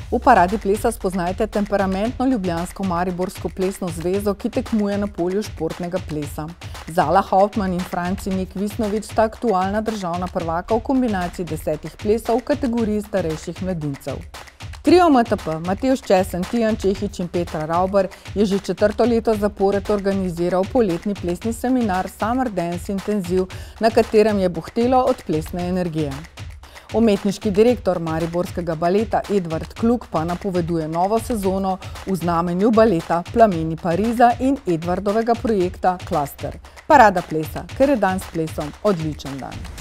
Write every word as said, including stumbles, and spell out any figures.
V Paradi plesa spoznajte temperamentno ljubljansko-mariborsko plesno zvezo, ki tekmuje na polju športnega plesa. Zala Hauptmann in Franci Nik Visnovič sta aktualna državna prvaka v kombinaciji desetih plesov v kategoriji starejših mladincev. Trio M T P, Matevž Česen, Tijan Čehić in Petra Rauber, je že četrto leto zapored organiziral poletni plesni seminar Summer Dance Intenziv, na katerem je buhtelo od plesne energije. Umetniški direktor mariborskega baleta Edvard Kluk pa napoveduje novo sezono v znamenju baleta Plameni Pariza in Edvardovega projekta Klaster. Parada plesa, ker je dan s plesom odličen dan.